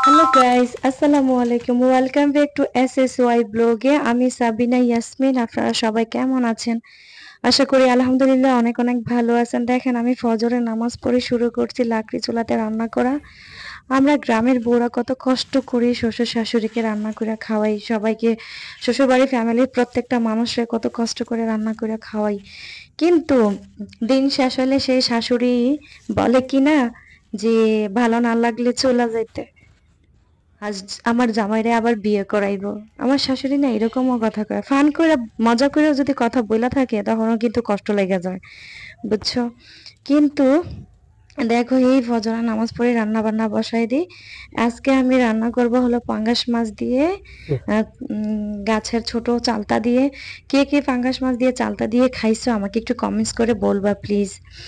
Hello guys, আসসালামু আলাইকুম। Welcome back to SSY ব্লগে। আমি সাবিনা ইয়াসমিন। আপনারা সবাই কেমন আছেন? আশা করি আলহামদুলিল্লাহ অনেক অনেক ভালো আছেন। দেখেন, আমি ফজরের নামাজ পড়ে শুরু করছি লাকড়ি চুলাতে রান্না করা। আমরা গ্রামের বউরা কত কষ্ট করি শ্বশুর শাশুড়িকে রান্না করে খাওয়াই, সবাইকে শ্বশুরবাড়ির ফ্যামিলির প্রত্যেকটা মানুষকে কত কষ্ট করে রান্না করে খাওয়াই। কিন্তু দিন শেষ হলে সেই শাশুড়ি বলে কি না যে ভালো না লাগলে চলে যাইতে, আজ আমার জামাইরে আবার বিয়ে করাইবো। আমার শাশুড়ি না এরকমও কথা কয়, ফান করে মজা করেও যদি কথা বইলা থাকে তখনও কিন্তু কষ্ট লেগে যায়, বুঝছো? কিন্তু দেখো, এই ফজর নামাজ পড়ে রান্না বান্না বসাই দিই। আজকে আমি রান্না করব হলো পাঙ্গাস মাছ দিয়ে, গাছের ছোট চালতা দিয়ে। কে কে পাঙ্গাস মাছ দিয়ে চালতা দিয়ে খাইছো আমাকে একটু কমেন্টস করে বলবা প্লিজ।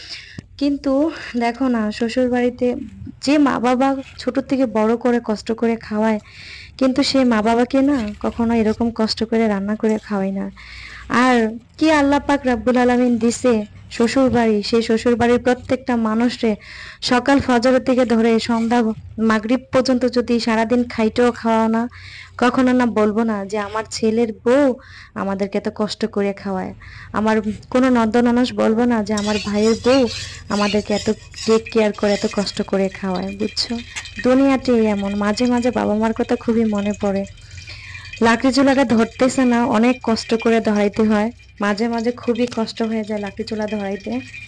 কিন্তু দেখো না, শ্বশুর বাড়িতে যে মা বাবা ছোট থেকে বড় করে কষ্ট করে খাওয়ায়, কিন্তু সেই মা বাবাকে না কখনো এরকম কষ্ট করে রান্না করে খাওয়াই না। আর কি আল্লাহ পাক রাব্বুল আলামিন দিছে শ্বশুর বাড়ি, সেই শ্বশুর বাড়ির প্রত্যেকটা মানুষে সকাল ফজর থেকে ধরে সন্ধ্যা মাগরিব পর্যন্ত যদি সারাদিন খাইটেও খাওয়াও না, কখনো না বলবো না যে আমার ছেলের বউ আমাদেরকে এত কষ্ট করে খাওয়ায়। আমার কোনো নর্দমানুষ বলবো না যে আমার ভাইয়ের বউ আমাদেরকে এত টেক কেয়ার করে এত কষ্ট করে খাওয়ায়, বুঝছো? দুনিয়াটাই এমন, মাঝে মাঝে বাবা মার কথা খুবই মনে পড়ে। লাকড়ি চুলাটা ধরতেছে না, অনেক কষ্ট করে ধরাইতে হয়। মাঝে মাঝে খুবই কষ্ট হয়ে যায় লাকড়ি চুলা ধরাইতে,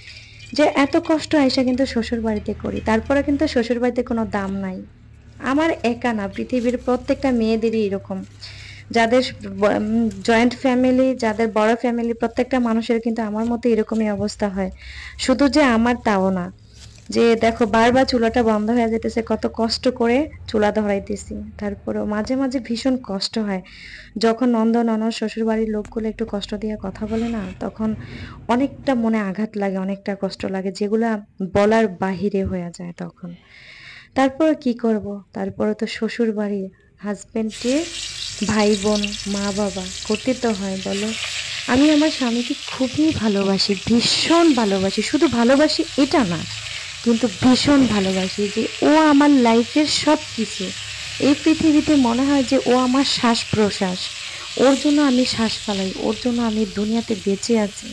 যে এত কষ্ট আইসা কিন্তু শ্বশুর বাড়িতে করি, তারপরে কিন্তু শ্বশুর বাড়িতে কোনো দাম নাই। আমার একা না, পৃথিবীর প্রত্যেকটা মেয়েদেরই এরকম। যাদের জয়েন্ট ফ্যামিলি, যাদের বড় ফ্যামিলি, প্রত্যেকটা মানুষের কিন্তু আমার মতো এরকমই অবস্থা হয়। শুধু যে আমার তাও না, যে দেখো বারবার চুলাটা বন্ধ হয়ে যেতেছে, কত কষ্ট করে চুলা ধরাইতেছি, তারপরেও মাঝে মাঝে ভীষণ কষ্ট হয়। যখন নন্দ ননদ শ্বশুর বাড়ির লোকগুলো একটু কষ্ট দিয়ে কথা বলে না, তখন অনেকটা মনে আঘাত লাগে, অনেকটা কষ্ট লাগে, যেগুলা বলার বাহিরে হয়ে যায় তখন। তারপর কি করব? তারপরে তো শ্বশুর বাড়ি, হাজবেন্ডকে, ভাই বোন, মা বাবা করতে তো হয়, বলো? আমি আমার স্বামীকে খুবই ভালোবাসি, ভীষণ ভালোবাসি। শুধু ভালোবাসি এটা না, কিন্তু ভীষণ ভালোবাসি যে ও আমার লাইফের সব কিছু। এই পৃথিবীতে মনে হয় যে ও আমার শ্বাস প্রশ্বাস। ওর জন্য আমি শ্বাস ফেলাই, ওর জন্য আমি দুনিয়াতে বেঁচে আছি।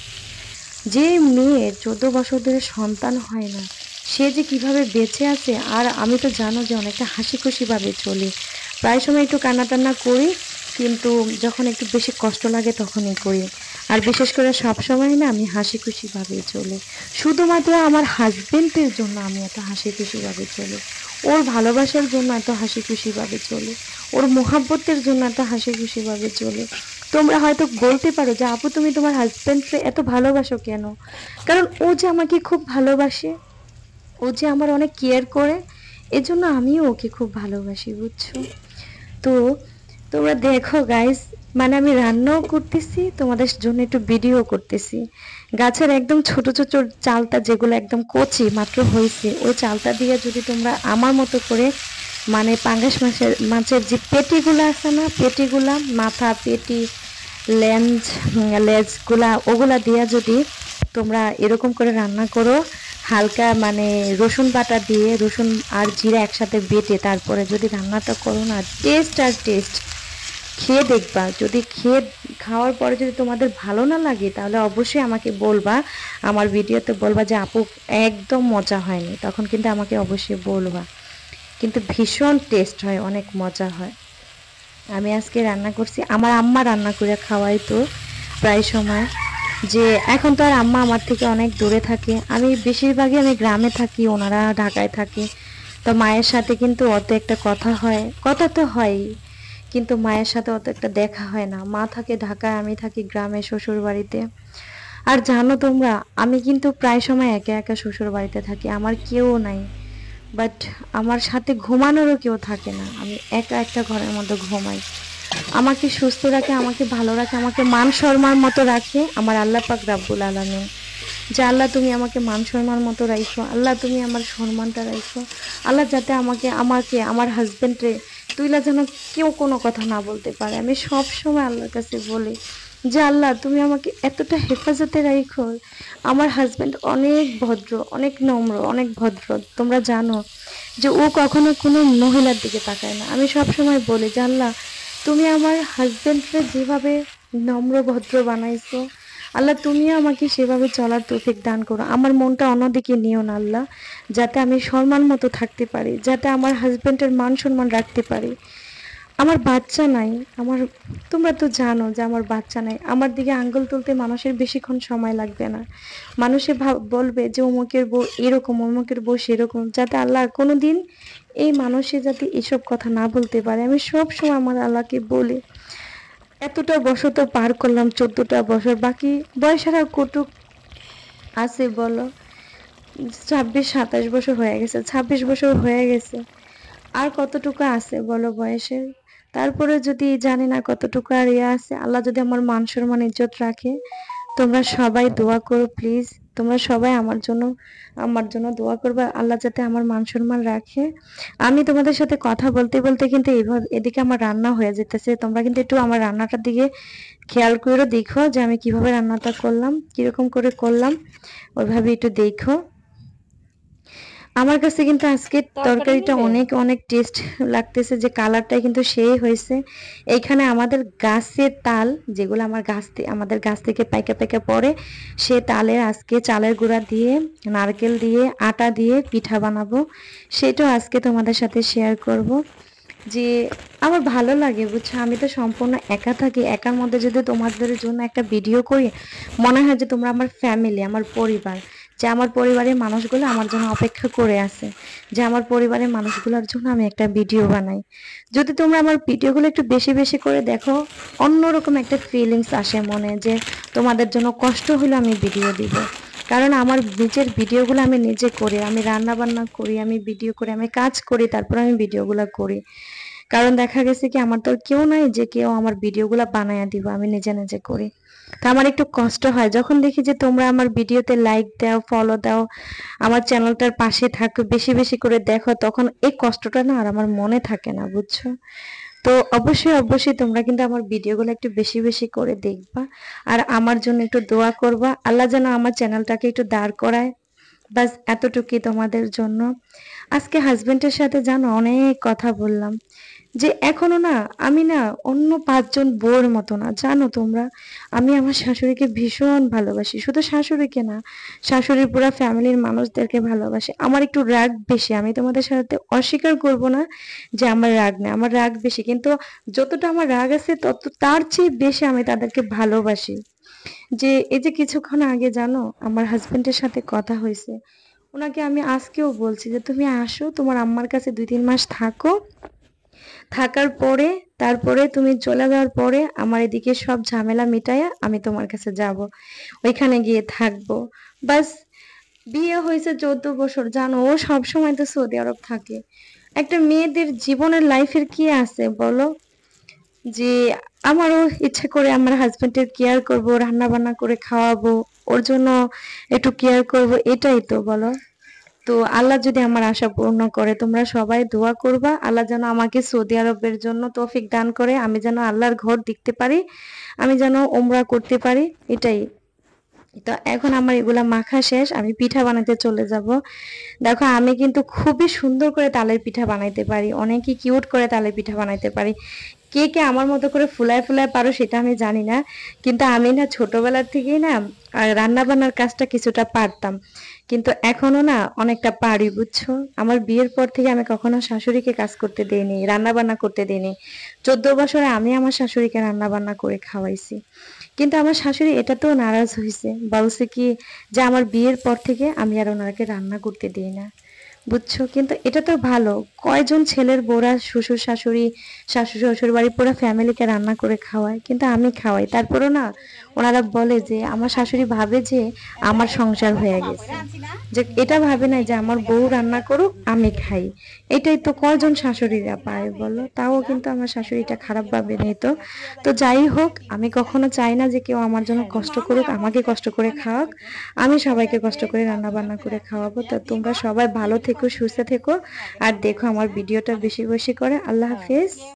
যে মেয়ে 14 বছর ধরে সন্তান হয় না, সে যে কিভাবে বেঁচে আছে। আর আমি তো জানো যে অনেকটা হাসি খুশি ভাবে চলি, প্রায় সময় একটু কান্না টান্না করি, কিন্তু যখন একটু বেশি কষ্ট লাগে তখনই করি। আর বিশেষ করে সব সময় না আমি হাসি খুশি ভাবে চলি। শুধুমাত্র আমার হাজবেন্ডের জন্য আমি এত হাসি খুশি ভাবে চলি, ওর ভালোবাসার জন্য এত হাসি খুশি ভাবে চলি, ওর মোহাব্বতের জন্য এত হাসি খুশি ভাবে চলি। তোমরা হয়তো বলতে পারো যে আপু তুমি তোমার হাজবেন্ডকে এত ভালোবাসো কেন? কারণ ও যে আমাকে খুব ভালোবাসে, ও যে আমার অনেক কেয়ার করে, এজন্য আমিও ওকে খুব ভালোবাসি, বুঝছো? তো তোমরা দেখো গাইস, মানে আমি রান্নাও করতেছি, তোমাদের জন্য একটু ভিডিও করতেছি। গাছের একদম ছোট ছোট চালটা, যেগুলো একদম কচি মাত্র হয়েছে, ওই চালটা দিয়ে যদি তোমরা আমার মতো করে, মানে পাঙ্গাস মাছের মাছের যে পেটিগুলো আছে না, পেটিগুলা, মাথা পেটি, লেন্স, লেজগুলা, ওগুলা দিয়া যদি তোমরা এরকম করে রান্না করো, হালকা মানে রসুন বাটা দিয়ে, রসুন আর জিরা একসাথে বেটে তারপরে যদি রান্নাটা করো না, টেস্ট আর টেস্ট। খেয়ে দেখবা, যদি খাওয়ার পরে যদি তোমাদের ভালো না লাগে, তাহলে অবশ্যই আমাকে বলবা, আমার ভিডিওতে বলবা যে আপু একদম মজা হয়নি, তখন কিন্তু আমাকে অবশ্যই বলবা। কিন্তু ভীষণ টেস্ট হয়, অনেক মজা হয়। আমি আজকে রান্না করছি, আমার আম্মা রান্না করে খাওয়াই তো প্রায় সময়। যে এখন তো আর আম্মা আমার থেকে অনেক দূরে থাকে, আমি বেশিরভাগই আমি গ্রামে থাকি, ওনারা ঢাকায় থাকে। তো মায়ের সাথে কিন্তু অত একটা কথা হয়, কথা তো হয়ই, কিন্তু মায়ের সাথে অত একটা দেখা হয় না। মা থাকে ঢাকায়, আমি থাকি গ্রামে শ্বশুর বাড়িতে। আর জানো তোমরা, আমি কিন্তু প্রায় সময় একা একা শ্বশুর বাড়িতে থাকি, আমার কেউ নাই। বাট আমার সাথে ঘুমানোরও কেউ থাকে না, আমি একা একটা ঘরের মধ্যে ঘুমাই। আমাকে সুস্থ রাখে, আমাকে ভালো রাখে, আমাকে মান সম্মান মতো রাখে আমার আল্লাহ পাক রাব্বুল আলামিন। যে আল্লাহ তুমি আমাকে মান সম্মান মতো রাখো, আল্লাহ তুমি আমার সম্মানটা রাখো। আল্লাহ যাতে আমাকে আমাকে আমার হাজবেন্ডে তুইলা যেন কেউ কোনো কথা না বলতে পারে। আমি সব সময় আল্লাহর কাছে বলি যে আল্লাহ তুমি আমাকে এতটা হেফাজতে রাখো। আমার হাজবেন্ড অনেক ভদ্র, অনেক নম্র, অনেক ভদ্র, তোমরা জানো। যে ও কখনো কোনো মহিলার দিকে তাকায় না। আমি সব সময় বলি যে আল্লাহ, তুমি আমার হাজবেন্ডকে যেভাবে নম্র ভদ্র বানাইছো, আল্লাহ তুমিও আমাকে সেভাবে চলার তৌফিক দান করো। আমার মনটা অন্যদিকে নিও না আল্লাহ, যাতে আমি সম্মান মতো থাকতে পারি, যাতে আমার হাজবেন্ডের মান সম্মান রাখতে পারি। আমার বাচ্চা নাই, আমার, তোমরা তো জানো যে আমার বাচ্চা নাই। আমার দিকে আঙ্গুল তুলতে মানুষের বেশিক্ষণ সময় লাগবে না। মানুষে বলবে যে অমুকের বউ এরকম, অমুকের বউ সেরকম, যাতে আল্লাহ কোনো দিন এই মানুষে যাতে এসব কথা না বলতে পারে। আমি সব সময় আমার আল্লাহকে বলি, এতটা বছর তো পার করলাম, 14টা বছর, বাকি বয়সের আর কটুক আছে বলো? 26-27 বছর হয়ে গেছে, 26 বছর হয়ে গেছে, আর কতটুকু আছে বলো বয়সের? তারপরে যদি জানি না কতটুকু আর ইয়ে আছে। আল্লাহ যদি আমার মান সম্মান ইজ্জত রাখে, তোমরা সবাই দোয়া করো প্লিজ। তোমরা সবাই আমার জন্য দোয়া করবে, আল্লাহ যাতে আমার মান সম্মান রাখে। আমি তোমাদের সাথে কথা বলতে বলতে কিন্তু এইভাবে এদিকে আমার রান্না হয়ে যেতেছে। তোমরা কিন্তু একটু আমার রান্নাটার দিকে খেয়াল করে দেখো যে আমি কিভাবে রান্নাটা করলাম, কিরকম করে করলাম, ওইভাবে একটু দেখো। আমার কাছে কিন্তু আজকে তরকারিটা অনেক অনেক টেস্ট লাগতেছে, যে কালারটাই কিন্তু সেই হয়েছে। এইখানে আমাদের গাছের তাল, যেগুলো আমাদের গাছ থেকে পাইকা পাইকা পড়ে, সে তালের আজকে চালের গুঁড়া দিয়ে, নারকেল দিয়ে, আটা দিয়ে পিঠা বানাবো। সেটাও আজকে তোমাদের সাথে শেয়ার করব। যে আমার ভালো লাগে বুঝছো, আমি তো সম্পূর্ণ একা থাকি। একার মধ্যে যদি তোমাদের জন্য একটা ভিডিও করি, মনে হয় যে তোমরা আমার ফ্যামিলি, আমার পরিবার, যে আমার পরিবারের মানুষগুলো আমার জন্য অপেক্ষা করে আছে, যে আমার পরিবারের মানুষগুলোর জন্য আমি একটা ভিডিও বানাই। যদি তোমরা আমার ভিডিওগুলো একটু বেশি বেশি করে দেখো, অন্যরকম একটা ফিলিংস আসে মনে, যে তোমাদের জন্য কষ্ট হলে আমি ভিডিও দিব। কারণ আমার নিজের ভিডিওগুলো আমি নিজে করি, আমি রান্না বান্না করি, আমি ভিডিও করি, আমি কাজ করি, তারপর আমি ভিডিওগুলো করি। কারণ দেখা গেছে কি, আমার তো আর কেউ নাই যে কেউ আমার ভিডিওগুলো বানায়া দিব, আমি নিজে নিজে করি। তা আমার একটু কষ্ট হয় যখন দেখি যে তোমরা আমার ভিডিওতে লাইক দাও, ফলো দাও, আমার চ্যানেলটার পাশে থাকো, বেশি বেশি করে দেখো, তখন এই কষ্টটা না আর আমার মনে থাকে না বুঝছো। তো অবশ্যই অবশ্যই তোমরা কিন্তু আমার ভিডিওগুলো একটু বেশি বেশি করে দেখবা, আর আমার জন্য একটু দোয়া করবা, আল্লাহ যেন আমার চ্যানেলটাকে একটু দাঁড় করায়। বাস এতটুকুই তোমাদের জন্য। আজকে হাজবেন্ডের সাথে জানো অনেক কথা বললাম, যে এখনো না আমি না অন্য 5 জন বউর মতো না, জানো তোমরা। আমি আমার শাশুড়িকে ভীষণ ভালোবাসি, শুধু শাশুড়িকে না, শাশুড়ির পুরো ফ্যামিলির মানুষদেরকে ভালোবাসি। আমার একটু রাগ বেশি, আমি তোমাদের সাথে অস্বীকার করব না যে আমার রাগ নেই, আমার রাগ বেশি, কিন্তু যতটা আমার রাগ আছে তত তার চেয়ে বেশি আমি তাদেরকে ভালোবাসি। যে এই যে কিছুক্ষণ আগে জানো আমার হাজবেন্ডের সাথে কথা হয়েছে, ওনাকে আমি আজকেও বলছি যে তুমি আসো, তোমার আম্মার কাছে 2-3 মাস থাকো, থাকার পরে তারপরে তুমি চলে যাওয়ার পরে আমার এদিকে সব ঝামেলা মিটাইয়া আমি তোমার কাছে যাব, ওইখানে গিয়ে থাকবো। বাস। বিয়ে হয়েছে 14 বছর, জানো ও সব সময় তো সৌদি আরব থাকে। একটা মেয়েদের জীবনের লাইফের কি আছে বলো, যে আমারও ইচ্ছা করে আমার হাজবেন্ডের কেয়ার করব, রান্না বান্না করে খাওয়াবো, ওর জন্য একটু কেয়ার করব, এটাই তো বলো। তো আল্লাহ যদি আমার আশা পূর্ণ করে, তোমরা সবাই দোয়া করবা, আল্লাহ যেন আমাকে সৌদি আরবের জন্য তৌফিক দান করে, আমি যেন আল্লাহর ঘর দেখতে পারি, আমি যেন ওমরা করতে পারি, এটাই। তো এখন আমার এগুলা মাখা শেষ, আমি পিঠা বানাতে চলে যাব। দেখো আমি কিন্তু খুবই সুন্দর করে তালের পিঠা বানাইতে পারি, অনেকে কিউট করে তালের পিঠা বানাইতে পারি। কে কে আমার মতো করে ফুলায় ফুলায় পারো সেটা আমি জানি না, কিন্তু আমি না ছোটবেলার থেকেই না রান্না বান্নার কাজটা কিছুটা পারতাম, কিন্তু এখনো না অনেকটা পারি বুঝছো। আমার বিয়ের পর থেকে আমি কখনো শাশুড়িকে কাজ করতে দেইনি, রান্না বান্না করতে দেইনি। 14 বছরে আমি আমার শাশুড়িকে রান্না বান্না করে খাওয়াইছি, কিন্তু আমার শাশুড়ি এটাতেও নারাজ হয়েছে, বলছে কি যে আমার বিয়ের পর থেকে আমি আর ওনাকে রান্না করতে দিই না, বুঝছো। কিন্তু এটা তো ভালো, কয়জন ছেলের বউরা শ্বশুর শাশুড়ি, শাশুড় শ্বশুর বাড়ি পুরো ফ্যামিলিকে রান্না করে খাওয়ায়, কিন্তু আমি খাওয়াই, তারপরও না ওনারা বলে যে আমার শাশুড়ি ভাবে যে আমার সংসার হয়ে গেছে, যে এটা ভাবে না যে আমার বউ রান্না করুক আমি খাই। এটাই তো কয়জন শাশুড়িরা পায় বলো, তাও কিন্তু আমার শাশুড়িটা খারাপ ভাবে নেই তো। তো যাই হোক, আমি কখনো চাই না যে কেউ আমার জন্য কষ্ট করুক, আমাকে কষ্ট করে খাওয়াক, আমি সবাইকে কষ্ট করে রান্না বান্না করে খাওয়াবো। তো তোমরা সবাই ভালো থেকো, সুস্থ থেকো, আর দেখো আমার ভিডিওটা বেশি বেশি করে। আল্লাহ হাফেজ।